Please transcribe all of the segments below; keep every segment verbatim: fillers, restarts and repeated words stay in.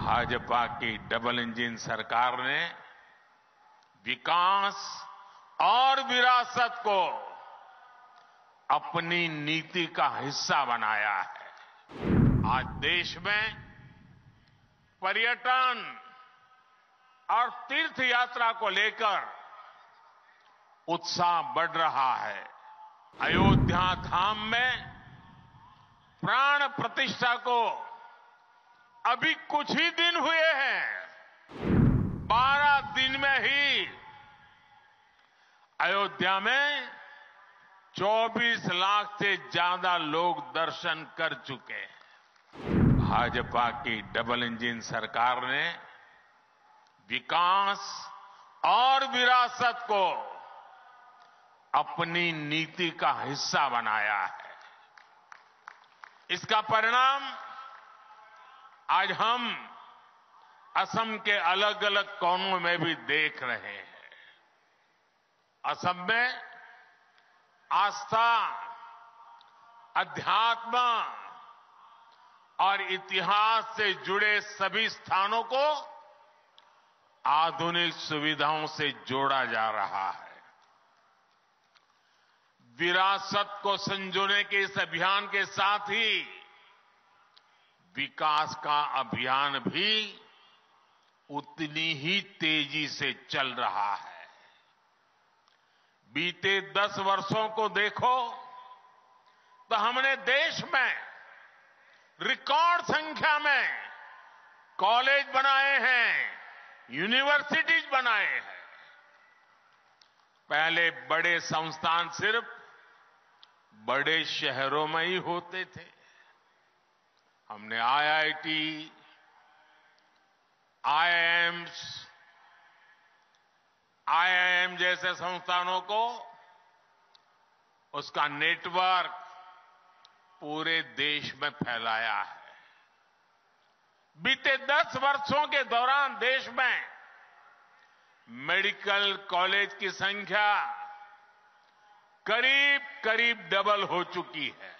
भाजपा की double engine सरकार ने विकास और विरासत को अपनी नीति का हिस्सा बनाया है। आज देश में पर्यटन और तीर्थ यात्रा को लेकर उत्साह बढ़ रहा है। अयोध्या धाम में प्राण प्रतिष्ठा को अभी कुछ ही दिन हुए हैं। बारह दिन में ही अयोध्या में चौबीस लाख से ज्यादा लोग दर्शन कर चुके हैं। भाजपा की डबल इंजन सरकार ने विकास और विरासत को अपनी नीति का हिस्सा बनाया है। इसका परिणाम आज हम असम के अलग अलग कोनों में भी देख रहे हैं। असम में आस्था, अध्यात्म और इतिहास से जुड़े सभी स्थानों को आधुनिक सुविधाओं से जोड़ा जा रहा है। विरासत को संजोने के इस अभियान के साथ ही विकास का अभियान भी उतनी ही तेजी से चल रहा है। बीते दस वर्षों को देखो तो हमने देश में रिकॉर्ड संख्या में कॉलेज बनाए हैं, यूनिवर्सिटीज बनाए हैं। पहले बड़े संस्थान सिर्फ बड़े शहरों में ही होते थे। हमने I I T, I I Ms, I I M जैसे संस्थानों को उसका नेटवर्क पूरे देश में फैलाया है। बीते दस वर्षों के दौरान देश में मेडिकल कॉलेज की संख्या करीब करीब डबल हो चुकी है।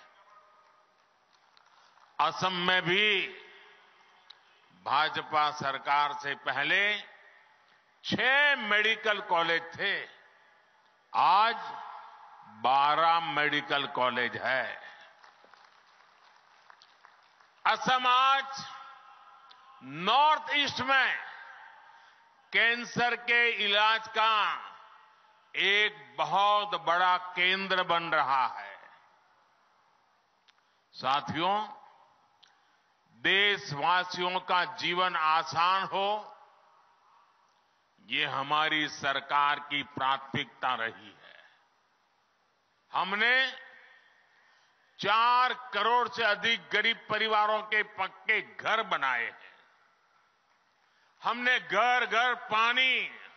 असम में भी भाजपा सरकार से पहले छह मेडिकल कॉलेज थे, आज बारह मेडिकल कॉलेज है। असम आज नॉर्थ ईस्ट में कैंसर के इलाज का एक बहुत बड़ा केंद्र बन रहा है। साथियों, देशवासियों का जीवन आसान हो, ये हमारी सरकार की प्राथमिकता रही है। हमने चार करोड़ से अधिक गरीब परिवारों के पक्के घर बनाए हैं। हमने घर घर पानी,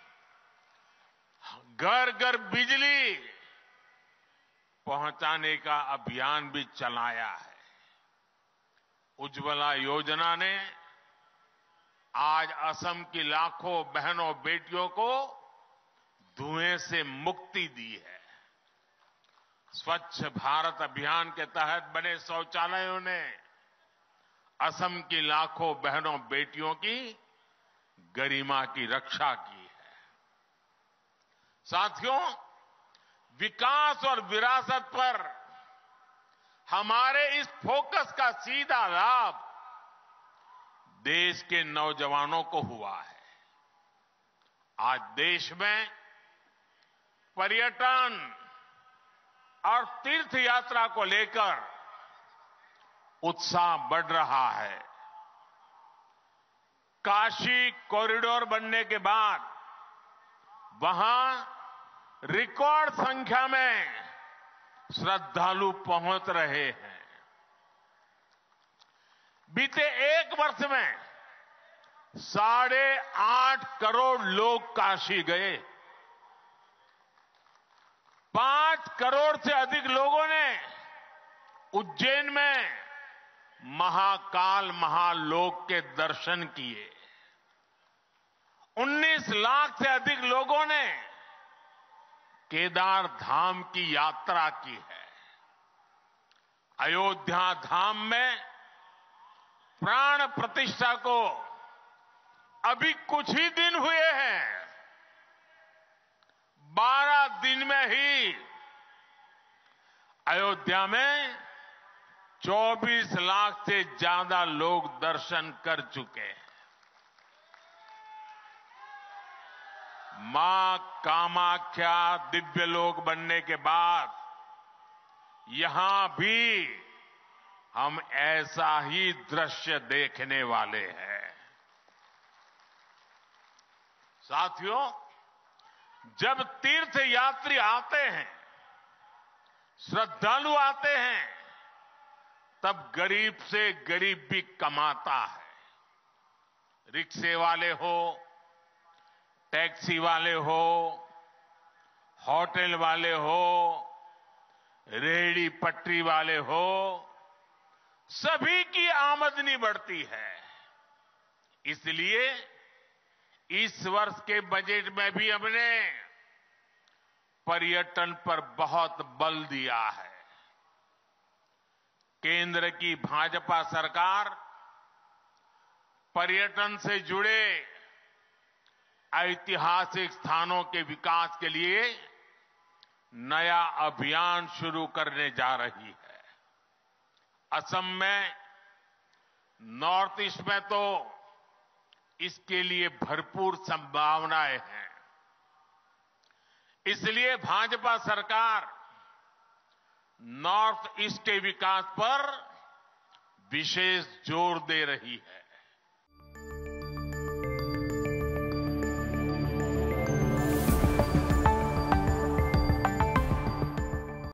घर घर बिजली पहुंचाने का अभियान भी चलाया है। उज्ज्वला योजना ने आज असम की लाखों बहनों बेटियों को धुएं से मुक्ति दी है। स्वच्छ भारत अभियान के तहत बने शौचालयों ने असम की लाखों बहनों बेटियों की गरिमा की रक्षा की है। साथियों, विकास और विरासत पर हमारे इस फोकस का सीधा लाभ देश के नौजवानों को हुआ है। आज देश में पर्यटन और तीर्थ यात्रा को लेकर उत्साह बढ़ रहा है। काशी कॉरिडोर बनने के बाद वहां रिकॉर्ड संख्या में श्रद्धालु पहुंच रहे हैं। बीते एक वर्ष में साढ़े आठ करोड़ लोग काशी गए। पांच करोड़ से अधिक लोगों ने उज्जैन में महाकाल महालोक के दर्शन किए। उन्नीस लाख से अधिक लोगों ने केदार धाम की यात्रा की है। अयोध्या धाम में प्राण प्रतिष्ठा को अभी कुछ ही दिन हुए हैं, बारह दिन में ही अयोध्या में चौबीस लाख से ज्यादा लोग दर्शन कर चुके हैं। मां कामाख्या दिव्य लोक बनने के बाद यहां भी हम ऐसा ही दृश्य देखने वाले हैं। साथियों, जब तीर्थ यात्री आते हैं, श्रद्धालु आते हैं, तब गरीब से गरीब भी कमाता है। रिक्शे वाले हो, टैक्सी वाले हो, होटल वाले हो, रेहड़ी पटरी वाले हो, सभी की आमदनी बढ़ती है। इसलिए इस वर्ष के बजट में भी हमने पर्यटन पर बहुत बल दिया है। केंद्र की भाजपा सरकार पर्यटन से जुड़े ऐतिहासिक स्थानों के विकास के लिए नया अभियान शुरू करने जा रही है। असम में, नॉर्थ ईस्ट में तो इसके लिए भरपूर संभावनाएं हैं। इसलिए भाजपा सरकार नॉर्थ ईस्ट के विकास पर विशेष जोर दे रही है।